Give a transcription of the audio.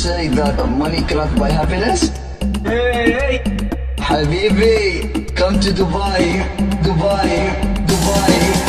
say that money cannot buy happiness? Hey, Habibi, come to Dubai, Dubai, Dubai.